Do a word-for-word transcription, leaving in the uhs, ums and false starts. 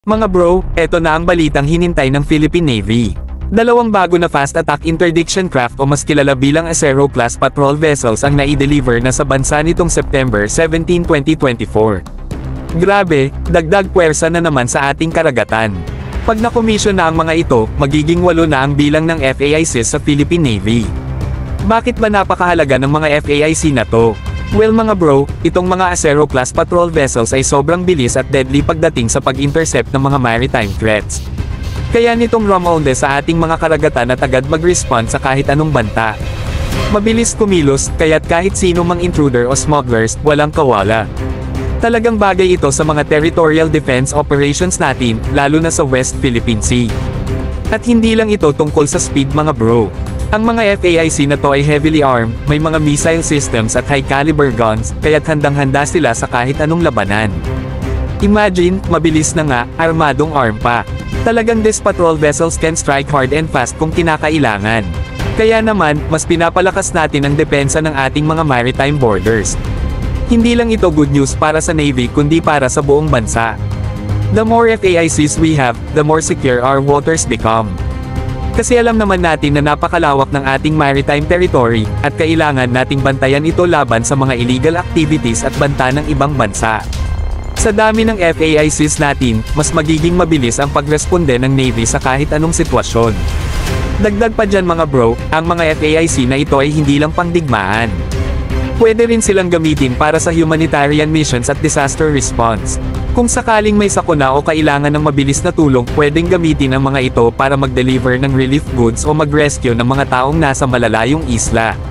Mga bro, eto na ang balitang hinintay ng Philippine Navy. Dalawang bago na fast attack interdiction craft o mas kilala bilang Acero-class patrol vessels ang nai-deliver na sa bansa nitong September seventeen, twenty twenty-four. Grabe, dagdag puwersa na naman sa ating karagatan. Pag nakomisyon na ang mga ito, magiging walo na ang bilang ng F A I C sa Philippine Navy. Bakit ba napakahalaga ng mga F A I C na to? Well mga bro, itong mga Acero-class patrol vessels ay sobrang bilis at deadly pagdating sa pag-intercept ng mga maritime threats. Kaya nitong rumonde sa ating mga karagatan at agad mag-respond sa kahit anong banta. Mabilis kumilos, kaya't kahit sino mang intruder o smugglers, walang kawala. Talagang bagay ito sa mga territorial defense operations natin, lalo na sa West Philippine Sea. At hindi lang ito tungkol sa speed mga bro. Ang mga F A I C na to ay heavily armed, may mga missile systems at high-caliber guns, kaya't handang-handa sila sa kahit anong labanan. Imagine, mabilis na nga, armadong arm pa. Talagang these patrol vessels can strike hard and fast kung kinakailangan. Kaya naman, mas pinapalakas natin ang depensa ng ating mga maritime borders. Hindi lang ito good news para sa Navy kundi para sa buong bansa. The more F A I Cs we have, the more secure our waters become. Kasi alam naman natin na napakalawak ng ating maritime territory, at kailangan nating bantayan ito laban sa mga illegal activities at banta ng ibang bansa. Sa dami ng F A I Cs natin, mas magiging mabilis ang pagresponde ng Navy sa kahit anong sitwasyon. Dagdag pa dyan mga bro, ang mga F A I C na ito ay hindi lang pangdigmaan. Pwede rin silang gamitin para sa humanitarian missions at disaster response. Kung sakaling may sakuna o kailangan ng mabilis na tulong, pwedeng gamitin ang mga ito para mag-deliver ng relief goods o mag-rescue ng mga taong nasa malalayong isla.